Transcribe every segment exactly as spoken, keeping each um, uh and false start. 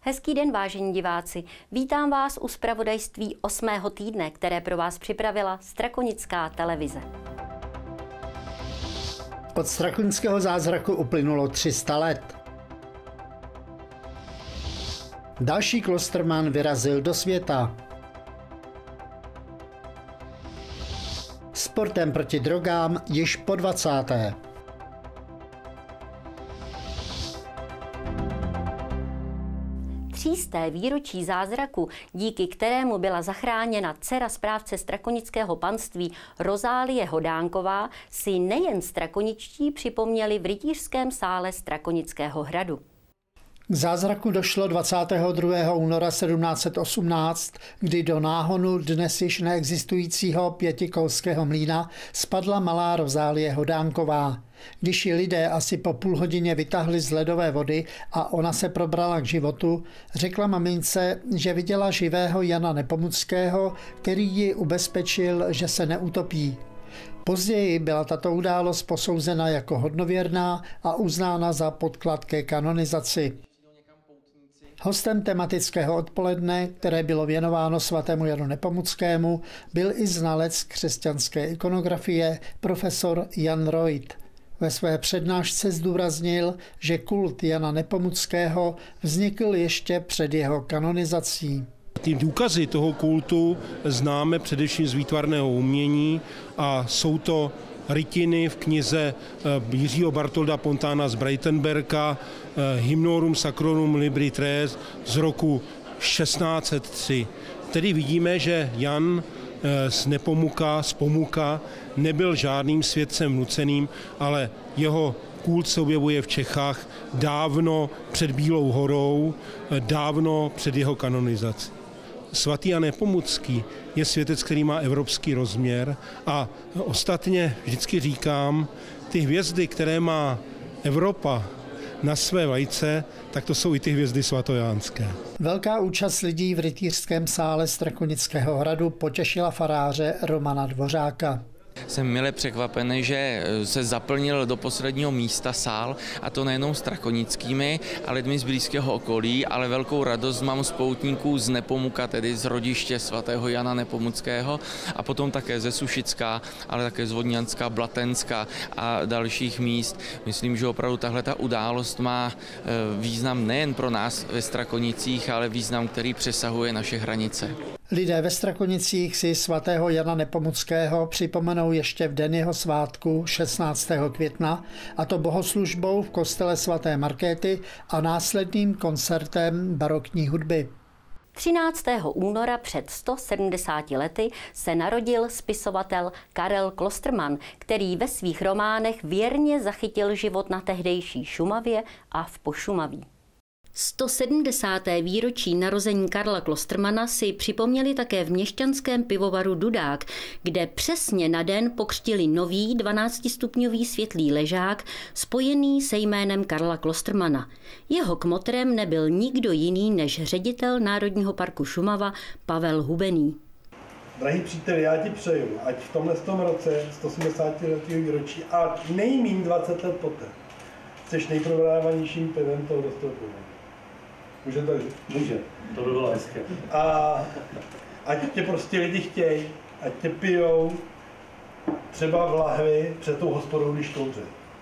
Hezký den, vážení diváci. Vítám vás u zpravodajství osmého týdne, které pro vás připravila Strakonická televize. Od strakonického zázraku uplynulo tři sta let. Další klosterman vyrazil do světa. Sportem proti drogám již po dvacáté Třísté výročí zázraku, díky kterému byla zachráněna dcera správce strakonického panství Rozálie Hodánková, si nejen strakoničtí připomněli v rytířském sále Strakonického hradu. K zázraku došlo dvacátého druhého února sedmnáct set osmnáct, kdy do náhonu dnes již neexistujícího pětikolského mlýna spadla malá Rozálie Hodánková. Když ji lidé asi po půl hodině vytáhli z ledové vody a ona se probrala k životu, řekla mamince, že viděla živého Jana Nepomuckého, který ji ubezpečil, že se neutopí. Později byla tato událost posouzena jako hodnověrná a uznána za podklad ke kanonizaci. Hostem tematického odpoledne, které bylo věnováno svatému Janu Nepomuckému, byl i znalec křesťanské ikonografie profesor Jan Reut. Ve své přednášce zdůraznil, že kult Jana Nepomuckého vznikl ještě před jeho kanonizací. Ty důkazy toho kultu známe především z výtvarného umění a jsou to rytiny v knize Jiřího Bartolda Pontána z Breitenberga Hymnorum Sacrorum Libri tres z roku šestnáct set tři. Tedy vidíme, že Jan z Nepomuka, z Pomuka nebyl žádným světcem nuceným, ale jeho kult se objevuje v Čechách dávno před Bílou horou, dávno před jeho kanonizací. Svatý Jan Nepomucký je světec, který má evropský rozměr a ostatně vždycky říkám, ty hvězdy, které má Evropa na své vajce, tak to jsou i ty hvězdy svatojánské. Velká účast lidí v rytířském sále Strakonického hradu potěšila faráře Romana Dvořáka. Jsem mile překvapený, že se zaplnil do posledního místa sál, a to nejenom strakonickými, ale lidmi z blízkého okolí, ale velkou radost mám z poutníků z Nepomuka, tedy z rodiště svatého Jana Nepomuckého, a potom také ze Sušická, ale také z Vodňanska, Blatenska a dalších míst. Myslím, že opravdu tahle ta událost má význam nejen pro nás ve Strakonicích, ale význam, který přesahuje naše hranice. Lidé ve Strakonicích si svatého Jana Nepomuckého připomenou ještě v den jeho svátku šestnáctého května, a to bohoslužbou v kostele svaté Markéty a následným koncertem barokní hudby. třináctého února před sto sedmdesáti lety se narodil spisovatel Karel Klosterman, který ve svých románech věrně zachytil život na tehdejší Šumavě a v Pošumaví. sto sedmdesáté výročí narození Karla Klostermana si připomněli také v měšťanském pivovaru Dudák, kde přesně na den pokřtili nový dvanáctistupňový světlý ležák spojený se jménem Karla Klostermana. Jeho kmotrem nebyl nikdo jiný než ředitel Národního parku Šumava Pavel Hubený. Drahý příteli, já ti přeju, ať v tomhle tom roce sto sedmdesátiletého výročí a nejmíň dvacet let poté jsi nejprodávanějším pivem toho dostoupení. Může to říct? Může, to by bylo hezké. A ať tě prostě lidi chtějí, ať tě pijou třeba v lahvi před tou hospodou, když kouře.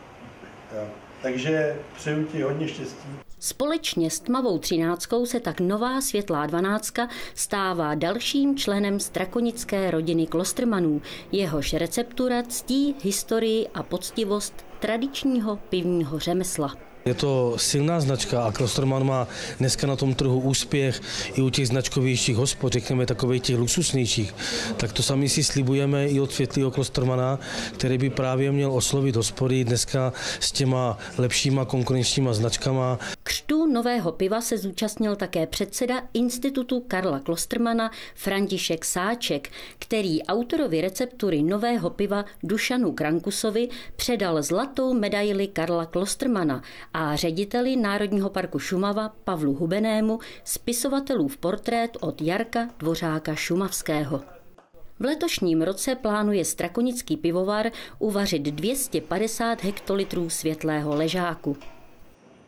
Takže přeju ti hodně štěstí. Společně s tmavou třináctkou se tak nová světlá dvanáctka stává dalším členem strakonické rodiny Klostermanů. Jehož receptura ctí historii a poctivost tradičního pivního řemesla. Je to silná značka a Klosterman má dneska na tom trhu úspěch i u těch značkovějších hospod, řekněme takových těch luxusnějších. Tak to sami si slibujeme i od světlého Klostermana, který by právě měl oslovit hospody dneska s těma lepšíma konkurenčníma značkama. Křtu nového piva se zúčastnil také předseda Institutu Karla Klostermana František Sáček, který autorovi receptury nového piva Dušanu Krankusovi předal zlatou medaili Karla Klostermana a řediteli Národního parku Šumava Pavlu Hubenému spisovatelův portrét od Jarka Dvořáka Šumavského. V letošním roce plánuje strakonický pivovar uvařit dvě stě padesát hektolitrů světlého ležáku.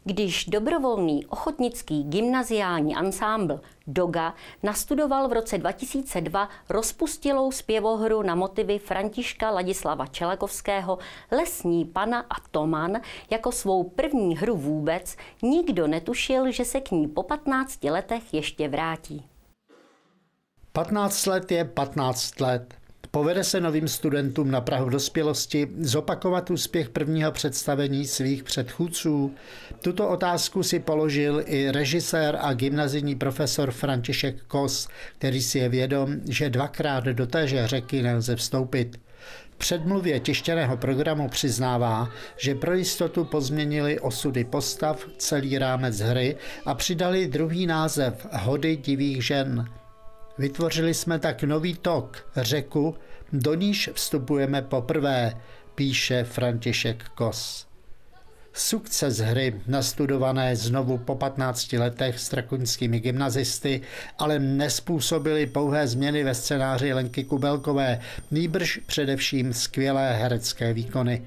Když dobrovolný ochotnický gymnaziální ansámbl Doga nastudoval v roce dva tisíce dva rozpustilou zpěvohru na motivy Františka Ladislava Čelakovského Lesní pana a Toman jako svou první hru vůbec, nikdo netušil, že se k ní po patnácti letech ještě vrátí. patnáct let je patnáct let. Povede se novým studentům na prahu dospělosti zopakovat úspěch prvního představení svých předchůdců? Tuto otázku si položil i režisér a gymnazijní profesor František Kos, který si je vědom, že dvakrát do téže řeky nelze vstoupit. V předmluvě tištěného programu přiznává, že pro jistotu pozměnili osudy postav, celý rámec hry a přidali druhý název Hody divých žen. Vytvořili jsme tak nový tok, řeku, do níž vstupujeme poprvé, píše František Kos. Sukces hry, nastudované znovu po patnácti letech strakoňskými gymnazisty, ale nespůsobily pouhé změny ve scénáři Lenky Kubelkové, nýbrž především skvělé herecké výkony.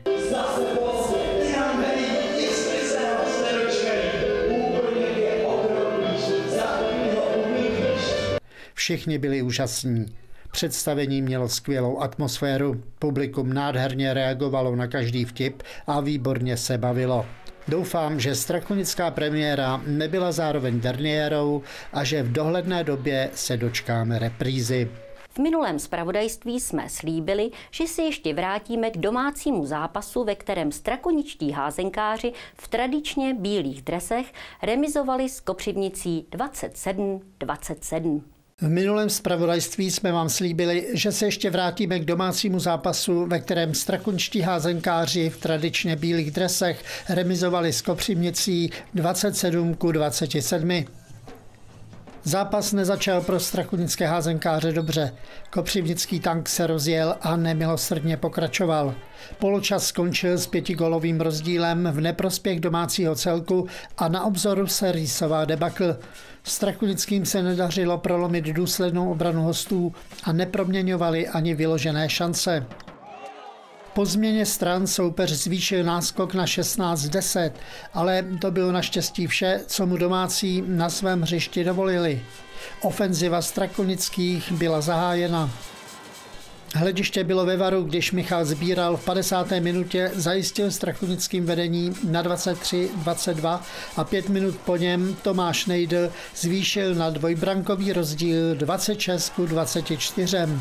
Všichni byli úžasní. Představení mělo skvělou atmosféru, publikum nádherně reagovalo na každý vtip a výborně se bavilo. Doufám, že strakonická premiéra nebyla zároveň derniérou a že v dohledné době se dočkáme reprízy. V minulém zpravodajství jsme slíbili, že se ještě vrátíme k domácímu zápasu, ve kterém strakoničtí házenkáři v tradičně bílých dresech remizovali s Kopřivnicí dvacet sedm dvacet sedm. V minulém zpravodajství jsme vám slíbili, že se ještě vrátíme k domácímu zápasu, ve kterém strakončtí házenkáři v tradičně bílých dresech remizovali s Kopřivnicí dvacet sedm ku dvaceti sedmi. Zápas nezačal pro strakonické házenkáře dobře. Kopřivnický tank se rozjel a nemilosrdně pokračoval. Poločas skončil s pětigolovým rozdílem v neprospěch domácího celku a na obzoru se rýsoval debakl. Strakonickým se nedařilo prolomit důslednou obranu hostů a neproměňovali ani vyložené šance. Po změně stran soupeř zvýšil náskok na šestnáct deset, ale to bylo naštěstí vše, co mu domácí na svém hřišti dovolili. Ofenziva strakonických byla zahájena. Hlediště bylo ve varu, když Michal Sbíral v padesáté minutě zajistil strakonickým vedení na dvacet tři dvacet dva a pět minut po něm Tomáš Nejdl zvýšil na dvojbrankový rozdíl dvacet šest ku dvaceti čtyřem.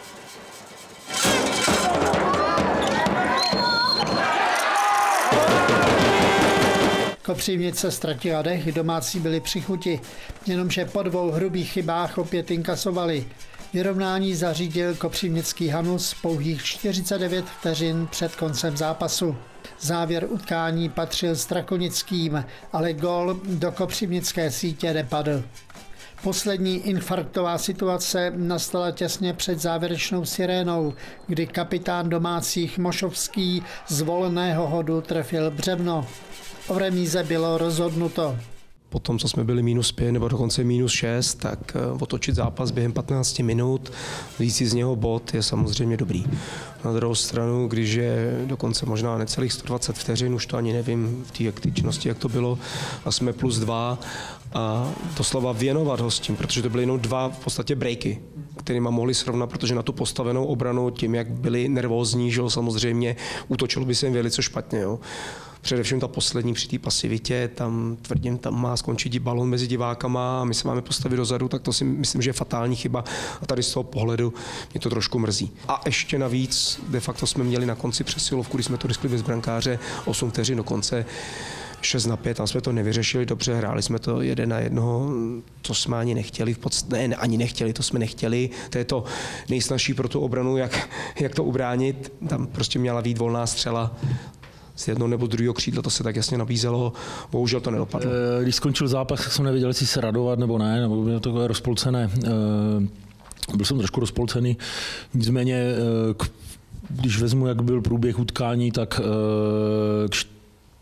Kopřivnice ztratila dech, domácí byli při chuti, jenomže po dvou hrubých chybách opět inkasovali. Vyrovnání zařídil kopřivnický Hanus pouhých čtyřicet devět vteřin před koncem zápasu. Závěr utkání patřil strakonickým, ale gól do kopřivnické sítě nepadl. Poslední infarktová situace nastala těsně před závěrečnou sirénou, kdy kapitán domácích Mošovský z volného hodu trefil břevno. O remíze bylo rozhodnuto. Po tom, co jsme byli minus pět nebo dokonce minus šest, tak otočit zápas během patnácti minut, vzít si z něho bod je samozřejmě dobrý. Na druhou stranu, když je dokonce možná necelých sto dvacet vteřin, už to ani nevím v té aktičnosti, jak to bylo, a jsme plus dva a doslova věnovat hostím, protože to byly jenom dva v podstatě breaky, kterými mohli srovnat, protože na tu postavenou obranu tím, jak byli nervózní, že jo, samozřejmě útočilo by se jim velice špatně. Jo. Především ta poslední při té pasivitě, tam tvrdím, tam má skončit balon mezi divákama a my se máme postavit dozadu, tak to si myslím, že je fatální chyba a tady z toho pohledu mě to trošku mrzí. A ještě navíc, de facto jsme měli na konci přesilovku, když jsme to riskli bez brankáře, osm vteřin do konce, šest na pět, tam jsme to nevyřešili dobře, hráli jsme to jeden na jednoho, to jsme ani nechtěli, v podstatě, ne, ani nechtěli, to jsme nechtěli, to je to nejsnažší pro tu obranu, jak, jak to ubránit, tam prostě měla být volná střela, z jednoho nebo druhého křídla, to se tak jasně nabízelo, bohužel to nedopadlo. Když skončil zápas, tak jsem nevěděl, jestli se radovat nebo ne, nebo bylo to takové rozpolcené. Byl jsem trošku rozpolcený, nicméně, když vezmu, jak byl průběh utkání, tak k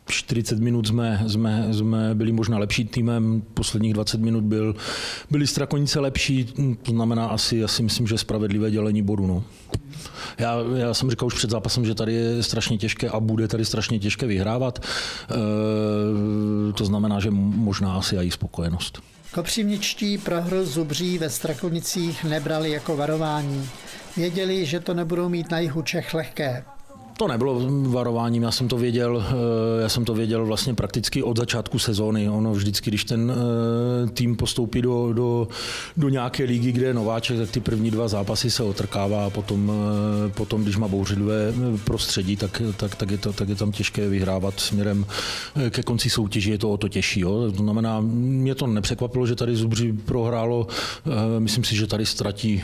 čtyřicet minut jsme, jsme, jsme byli možná lepší týmem, posledních dvacet minut byl, byli Strakonice lepší, to znamená asi, asi myslím, že spravedlivé dělení bodů. No. Já, já jsem říkal už před zápasem, že tady je strašně těžké a bude tady strašně těžké vyhrávat, e, to znamená, že možná asi i spokojenost. Kopřivničtí prohru Zubří ve Strakonicích nebrali jako varování. Věděli, že to nebudou mít na jihu Čech lehké. To nebylo varováním, já jsem to věděl, já jsem to věděl vlastně prakticky od začátku sezóny. Ono vždycky, když ten tým postoupí do, do, do nějaké ligy, kde je nováček, tak ty první dva zápasy se otrkává a potom, potom když má bouřlivé prostředí, tak, tak, tak, je to, tak je tam těžké vyhrávat směrem ke konci soutěži, je to o to těžší. Jo? To znamená, mě to nepřekvapilo, že tady Zubří prohrálo, myslím si, že tady ztratí,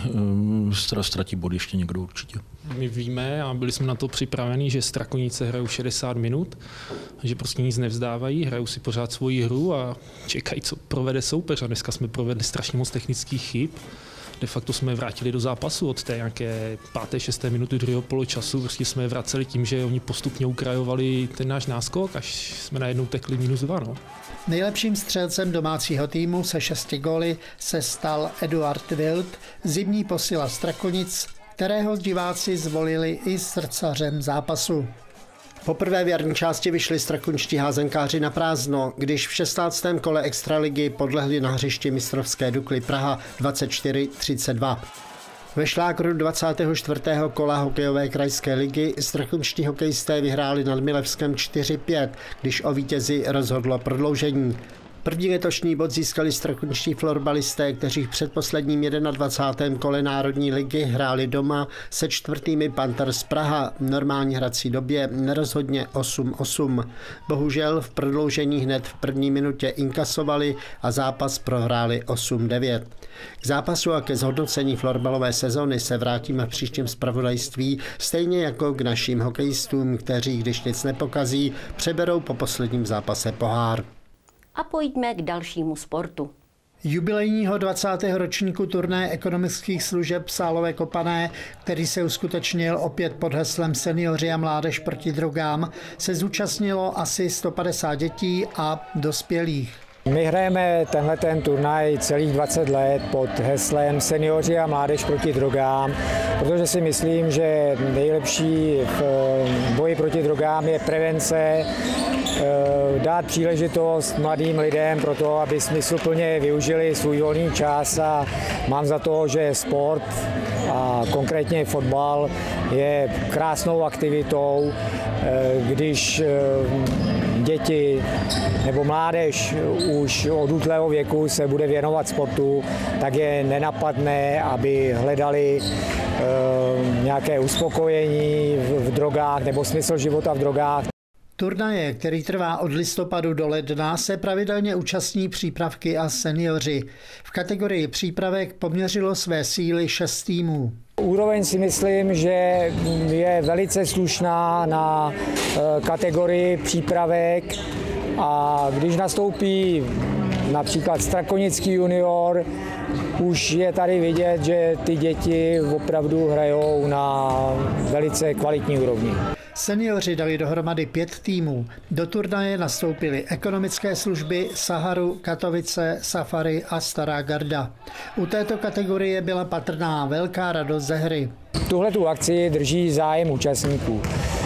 ztratí bod ještě někdo určitě. My víme a byli jsme na to připraveni, že Strakonice hrajou šedesát minut, že prostě nic nevzdávají, hrajou si pořád svoji hru a čekají, co provede soupeř. A dneska jsme provedli strašně moc technických chyb. De facto jsme vrátili do zápasu od té nějaké páté, šesté minuty druhého poločasu. Prostě jsme vraceli tím, že oni postupně ukrajovali ten náš náskok, až jsme najednou tekli minus dva. No. Nejlepším střelcem domácího týmu se šesti góly se stal Eduard Wild, zimní posila Strakonic, kterého diváci zvolili i srdcařem zápasu. Poprvé v jarní části vyšli strakončtí házenkáři na prázdno, když v šestnáctém kole extraligy podlehli na hřišti mistrovské Dukly Praha dvacet čtyři třicet dva. Ve šlágru dvacátého čtvrtého kola hokejové krajské ligy strakončtí hokejisté vyhráli nad Milevskem čtyři pět, když o vítězi rozhodlo prodloužení. První letošní bod získali strakončtí florbalisté, kteří v předposledním dvacátém prvním kole Národní ligy hráli doma se čtvrtými Panthers Praha v normální hrací době nerozhodně osm osm. Bohužel v prodloužení hned v první minutě inkasovali a zápas prohráli osm devět. K zápasu a ke zhodnocení florbalové sezony se vrátíme v příštím zpravodajství, stejně jako k našim hokejistům, kteří, když nic nepokazí, přeberou po posledním zápase pohár. A pojďme k dalšímu sportu. Jubilejního dvacátého ročníku turnaje ekonomických služeb v Sálové Kopané, který se uskutečnil opět pod heslem Seniori a mládež proti drogám, se zúčastnilo asi sto padesát dětí a dospělých. My hrajeme tenhle ten turnaj celých dvacet let pod heslem Seniori a mládež proti drogám, protože si myslím, že nejlepší v boji proti drogám je prevence, dát příležitost mladým lidem pro to, aby smysluplně využili svůj volný čas, a mám za to, že sport a konkrétně fotbal je krásnou aktivitou, když děti nebo mládež už od útlého věku se bude věnovat sportu, tak je nenapadne, aby hledali e, nějaké uspokojení v, v drogách nebo smysl života v drogách. Turnaje, který trvá od listopadu do ledna, se pravidelně účastní přípravky a seniori. V kategorii přípravek poměřilo své síly šest týmů. Úroveň si myslím, že je velice slušná na kategorii přípravek, a když nastoupí například Strakonický junior, už je tady vidět, že ty děti opravdu hrajou na velice kvalitní úrovni. Seniori dali dohromady pět týmů. Do turnaje nastoupily ekonomické služby, Saharu, Katovice, Safari a Stará Garda. U této kategorie byla patrná velká radost ze hry. Tuhletu akci drží zájem účastníků.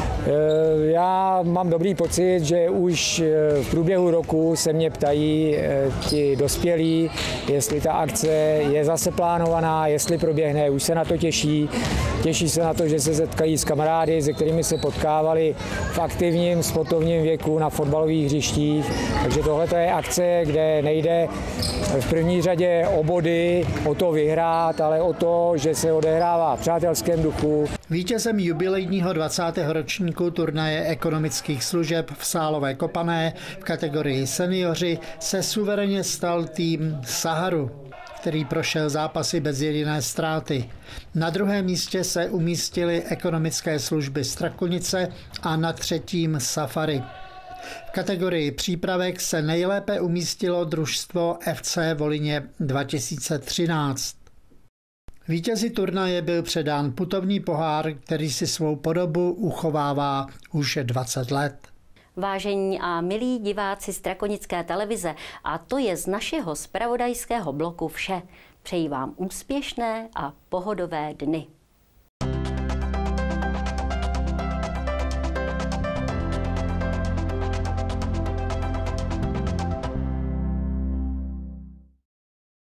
Já mám dobrý pocit, že už v průběhu roku se mě ptají ti dospělí, jestli ta akce je zase plánovaná, jestli proběhne, už se na to těší. Těší se na to, že se setkají s kamarády, se kterými se potkávali v aktivním sportovním věku na fotbalových hřištích. Takže tohle je akce, kde nejde v první řadě o body, o to vyhrát, ale o to, že se odehrává v přátelském duchu. Vítězem jubilejního dvacátého ročníku turnaje ekonomických služeb v Sálové Kopané v kategorii seniori se suverénně stal tým Saharu, který prošel zápasy bez jediné ztráty. Na druhém místě se umístily ekonomické služby Strakonice a na třetím Safari. V kategorii přípravek se nejlépe umístilo družstvo F C Volině dva tisíce třináct. Vítězi turnaje byl předán putovní pohár, který si svou podobu uchovává už dvacet let. Vážení a milí diváci Strakonické televize, a to je z našeho zpravodajského bloku vše. Přeji vám úspěšné a pohodové dny.